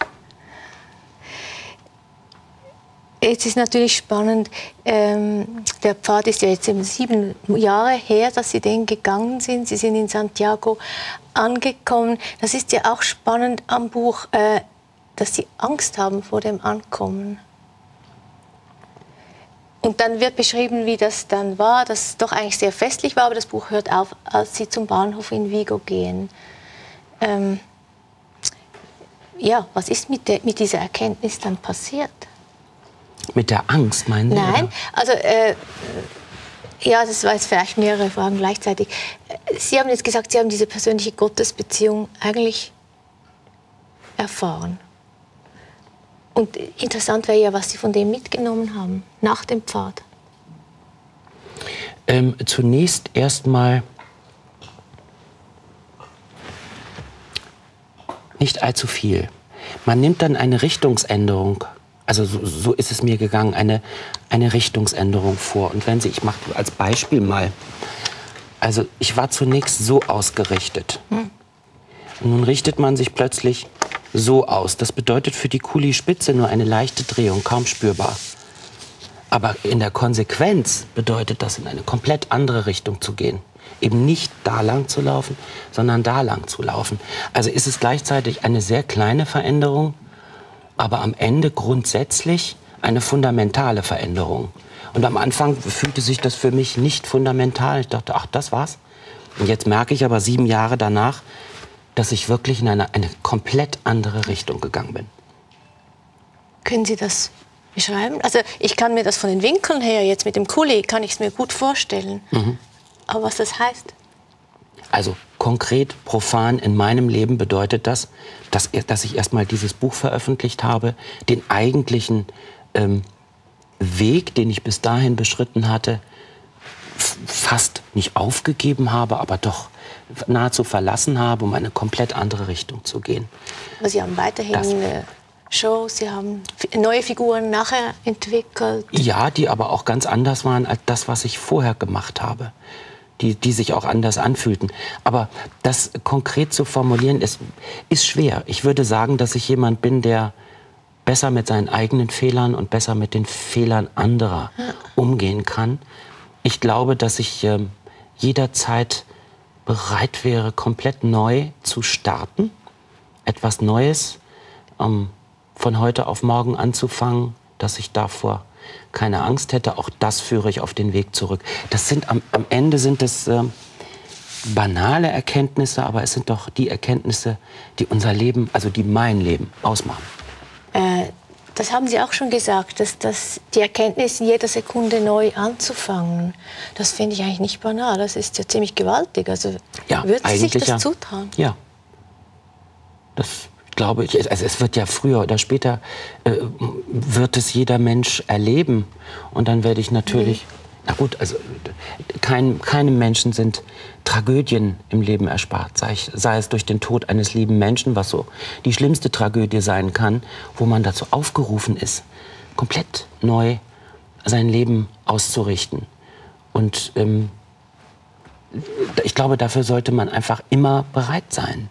Jetzt ist natürlich spannend, ähm, der Pfad ist ja jetzt eben sieben Jahre her, dass Sie den gegangen sind. Sie sind in Santiago angekommen. Das ist ja auch spannend am Buch, äh, dass Sie Angst haben vor dem Ankommen. Und dann wird beschrieben, wie das dann war, dass es doch eigentlich sehr festlich war, aber das Buch hört auf, als Sie zum Bahnhof in Vigo gehen. Ähm, ja, was ist mit, der, mit dieser Erkenntnis dann passiert? Mit der Angst, meinen Sie? Nein, also äh, ja, das war jetzt vielleicht mehrere Fragen gleichzeitig. Sie haben jetzt gesagt, Sie haben diese persönliche Gottesbeziehung eigentlich erfahren. Und interessant wäre ja, was Sie von dem mitgenommen haben, nach dem Pfad. Ähm, zunächst erstmal nicht allzu viel. Man nimmt dann eine Richtungsänderung. Also so, so ist es mir gegangen, eine, eine Richtungsänderung vor. Und wenn Sie, ich mache als Beispiel mal, also ich war zunächst so ausgerichtet. Hm. Und nun richtet man sich plötzlich so aus. Das bedeutet für die Kuli-Spitze nur eine leichte Drehung, kaum spürbar. Aber in der Konsequenz bedeutet das, in eine komplett andere Richtung zu gehen. Eben nicht da lang zu laufen, sondern da lang zu laufen. Also ist es gleichzeitig eine sehr kleine Veränderung, aber am Ende grundsätzlich eine fundamentale Veränderung. Und am Anfang fühlte sich das für mich nicht fundamental. Ich dachte, ach, das war's. Und jetzt merke ich aber sieben Jahre danach, dass ich wirklich in eine, eine komplett andere Richtung gegangen bin. Können Sie das beschreiben? Also ich kann mir das von den Winkeln her, jetzt mit dem Kuli, kann ich es mir gut vorstellen. Mhm. Aber was das heißt? Also konkret, profan in meinem Leben bedeutet das, dass, dass ich erstmal dieses Buch veröffentlicht habe, den eigentlichen ähm, Weg, den ich bis dahin beschritten hatte, fast nicht aufgegeben habe, aber doch nahezu verlassen habe, um eine komplett andere Richtung zu gehen. Aber Sie haben weiterhin das, Shows, Sie haben neue Figuren nachher entwickelt? Ja, die aber auch ganz anders waren als das, was ich vorher gemacht habe. Die, die sich auch anders anfühlten. Aber das konkret zu formulieren, ist, ist schwer. Ich würde sagen, dass ich jemand bin, der besser mit seinen eigenen Fehlern und besser mit den Fehlern anderer umgehen kann. Ich glaube, dass ich äh, jederzeit bereit wäre, komplett neu zu starten, etwas Neues ähm, von heute auf morgen anzufangen, dass ich davor keine Angst hätte. Auch das führe ich auf den Weg zurück. Das sind am, am Ende sind es äh, banale Erkenntnisse, aber es sind doch die Erkenntnisse, die unser Leben, also die mein Leben ausmachen. Äh, das haben Sie auch schon gesagt, dass, dass die Erkenntnis, in jeder Sekunde neu anzufangen, das finde ich eigentlich nicht banal. Das ist ja ziemlich gewaltig. Also ja, würden Sie sich das ja. zutrauen? Ja. Das glaube ich, also es wird ja früher oder später, äh, wird es jeder Mensch erleben. Und dann werde ich natürlich, mhm. na gut, also kein, keinem Menschen sind Tragödien im Leben erspart. Sei, ich, sei es durch den Tod eines lieben Menschen, was so die schlimmste Tragödie sein kann, wo man dazu aufgerufen ist, komplett neu sein Leben auszurichten. Und ähm, ich glaube, dafür sollte man einfach immer bereit sein.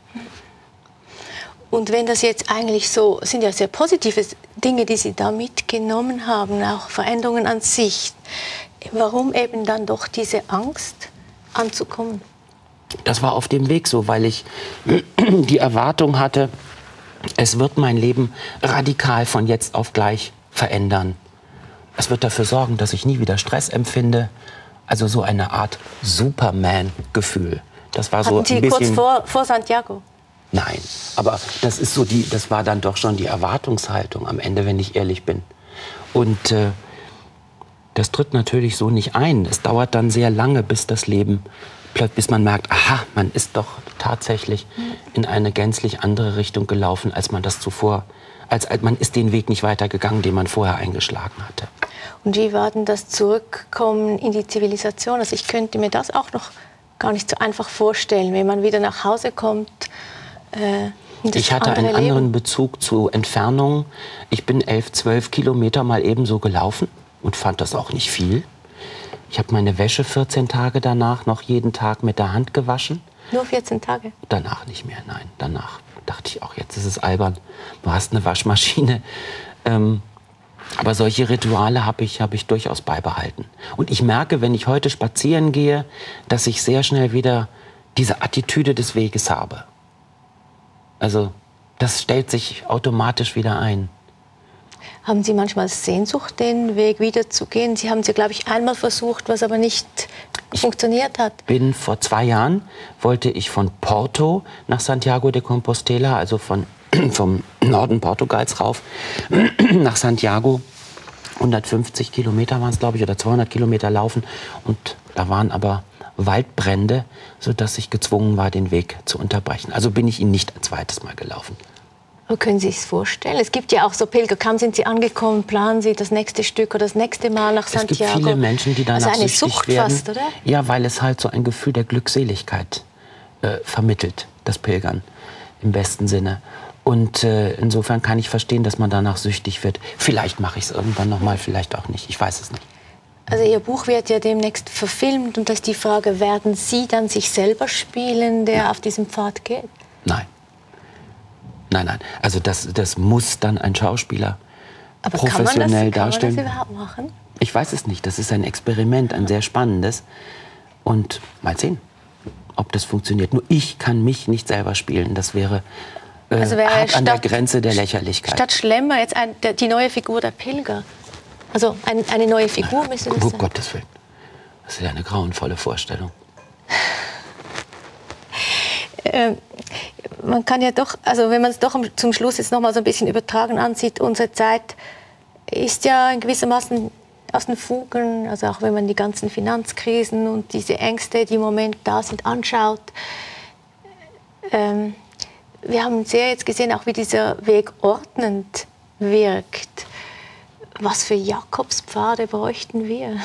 Und wenn das jetzt eigentlich so, sind ja sehr positive Dinge, die Sie da mitgenommen haben, auch Veränderungen an sich. Warum eben dann doch diese Angst anzukommen? Das war auf dem Weg so, weil ich die Erwartung hatte, es wird mein Leben radikal von jetzt auf gleich verändern. Es wird dafür sorgen, dass ich nie wieder Stress empfinde. Also so eine Art Superman-Gefühl. Das war so Hatten Sie ein bisschen kurz vor, vor Santiago? Nein, aber das ist so die, das war dann doch schon die Erwartungshaltung am Ende, wenn ich ehrlich bin. Und äh, das tritt natürlich so nicht ein. Es dauert dann sehr lange, bis das Leben, bis man merkt, aha, man ist doch tatsächlich in eine gänzlich andere Richtung gelaufen, als man das zuvor, als, als man ist den Weg nicht weitergegangen, den man vorher eingeschlagen hatte. Und wie war denn das Zurückkommen in die Zivilisation? Also ich könnte mir das auch noch gar nicht so einfach vorstellen, wenn man wieder nach Hause kommt. Ich hatte einen andere anderen Leben. Bezug zu Entfernungen. Ich bin elf, zwölf Kilometer mal ebenso gelaufen und fand das auch nicht viel. Ich habe meine Wäsche vierzehn Tage danach noch jeden Tag mit der Hand gewaschen. Nur vierzehn Tage? Danach nicht mehr, nein. Danach dachte ich auch, jetzt ist es albern. Du hast eine Waschmaschine. Ähm, aber solche Rituale habe ich, hab ich durchaus beibehalten. Und ich merke, wenn ich heute spazieren gehe, dass ich sehr schnell wieder diese Attitüde des Weges habe. Also das stellt sich automatisch wieder ein. Haben Sie manchmal Sehnsucht, den Weg wieder zu gehen? Sie haben es ja, glaube ich, einmal versucht, was aber nicht funktioniert hat. Bin vor zwei Jahren, wollte ich von Porto nach Santiago de Compostela, also von, vom Norden Portugals rauf, nach Santiago. hundertfünfzig Kilometer waren es, glaube ich, oder zweihundert Kilometer laufen. Und da waren aber Waldbrände, sodass ich gezwungen war, den Weg zu unterbrechen. Also bin ich ihn nicht ein zweites Mal gelaufen. Aber können Sie sich vorstellen? Es gibt ja auch so Pilger. Kaum sind Sie angekommen, planen Sie das nächste Stück oder das nächste Mal nach Santiago. Es gibt viele Menschen, die danach also eine süchtig Sucht werden. fast, oder? Ja, weil es halt so ein Gefühl der Glückseligkeit äh, vermittelt, das Pilgern im besten Sinne. Und äh, insofern kann ich verstehen, dass man danach süchtig wird. Vielleicht mache ich es irgendwann noch mal, vielleicht auch nicht. Ich weiß es nicht. Also Ihr Buch wird ja demnächst verfilmt und da ist die Frage, werden Sie dann sich selber spielen, der auf diesem Pfad geht? Nein. Nein, nein. Also das, das muss dann ein Schauspieler Aber professionell kann man das, darstellen. Kann man das überhaupt machen? Ich weiß es nicht. Das ist ein Experiment, ein sehr spannendes. Und mal sehen, ob das funktioniert. Nur ich kann mich nicht selber spielen. Das wäre, äh, also wäre hart statt, an der Grenze der Lächerlichkeit. Statt Schlemmer jetzt ein, der, die neue Figur der Pilger. Also ein, eine neue Figur müsste das Um sein. Gottes Willen. Das ist ja eine grauenvolle Vorstellung. Ähm, man kann ja doch, also wenn man es doch zum Schluss jetzt noch mal so ein bisschen übertragen ansieht, unsere Zeit ist ja in gewissermaßen aus den Fugen, also auch wenn man die ganzen Finanzkrisen und diese Ängste, die im Moment da sind, anschaut. Ähm, wir haben sehr jetzt gesehen, auch wie dieser Weg ordnend wirkt. Was für Jakobspfade bräuchten wir?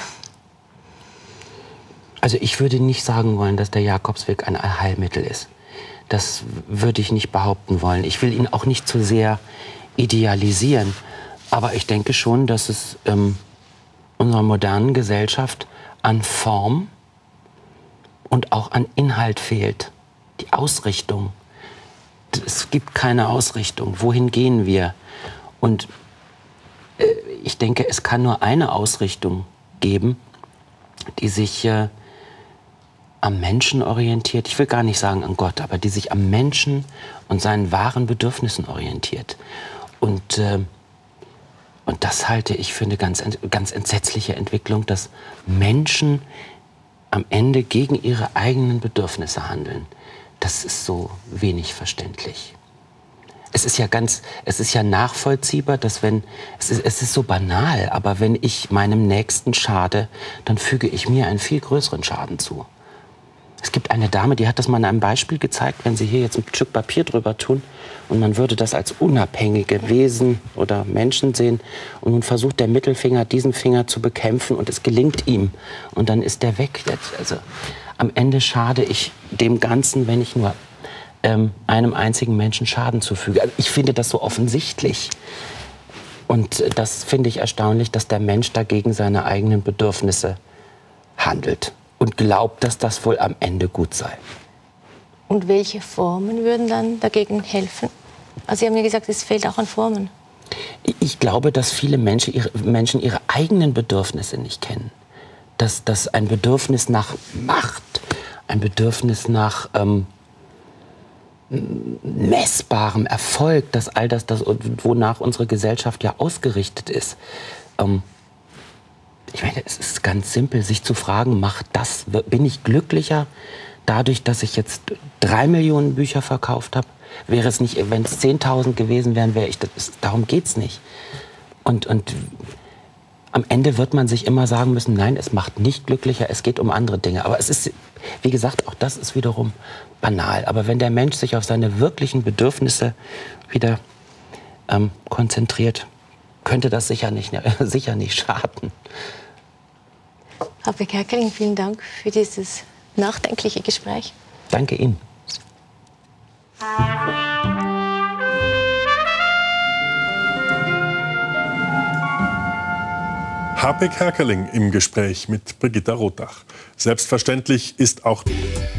Also ich würde nicht sagen wollen, dass der Jakobsweg ein Allheilmittel ist. Das würde ich nicht behaupten wollen. Ich will ihn auch nicht zu sehr idealisieren. Aber ich denke schon, dass es ähm, unserer modernen Gesellschaft an Form und auch an Inhalt fehlt. Die Ausrichtung. Es gibt keine Ausrichtung. Wohin gehen wir? Und äh, ich denke, es kann nur eine Ausrichtung geben, die sich äh, am Menschen orientiert. Ich will gar nicht sagen an Gott, aber die sich am Menschen und seinen wahren Bedürfnissen orientiert. Und, äh, und das halte ich für eine ganz, ganz entsetzliche Entwicklung, dass Menschen am Ende gegen ihre eigenen Bedürfnisse handeln. Das ist so wenig verständlich. Es ist ja ganz, es ist ja nachvollziehbar, dass wenn, es ist, es ist so banal, aber wenn ich meinem Nächsten schade, dann füge ich mir einen viel größeren Schaden zu. Es gibt eine Dame, die hat das mal in einem Beispiel gezeigt, wenn Sie hier jetzt ein Stück Papier drüber tun und man würde das als unabhängige Wesen oder Menschen sehen und nun versucht der Mittelfinger, diesen Finger zu bekämpfen und es gelingt ihm und dann ist der weg. Also am Ende schade ich dem Ganzen, wenn ich nur ähm, einem einzigen Menschen Schaden zufüge. Also ich finde das so offensichtlich. Und das finde ich erstaunlich, dass der Mensch dagegen seine eigenen Bedürfnisse handelt und glaubt, dass das wohl am Ende gut sei. Und welche Formen würden dann dagegen helfen? Also Sie haben ja gesagt, es fehlt auch an Formen. Ich glaube, dass viele Menschen ihre, Menschen ihre eigenen Bedürfnisse nicht kennen. Dass, dass ein Bedürfnis nach Macht, ein Bedürfnis nach ähm, messbarem Erfolg, dass all das, das, wonach unsere Gesellschaft ja ausgerichtet ist. Ähm, ich meine, es ist ganz simpel, sich zu fragen, macht das, bin ich glücklicher dadurch, dass ich jetzt drei Millionen Bücher verkauft habe? Wäre es nicht, wenn es zehntausend gewesen wären, wäre ich, das, darum geht es nicht. Und, und am Ende wird man sich immer sagen müssen, nein, es macht nicht glücklicher, es geht um andere Dinge. Aber es ist, wie gesagt, auch das ist wiederum banal. Aber wenn der Mensch sich auf seine wirklichen Bedürfnisse wieder ähm, konzentriert, könnte das sicher nicht, sicher nicht schaden. H P Kerkeling, vielen Dank für dieses nachdenkliche Gespräch. Danke Ihnen. H P Kerkeling im Gespräch mit Brigitta Rotach. Selbstverständlich ist auch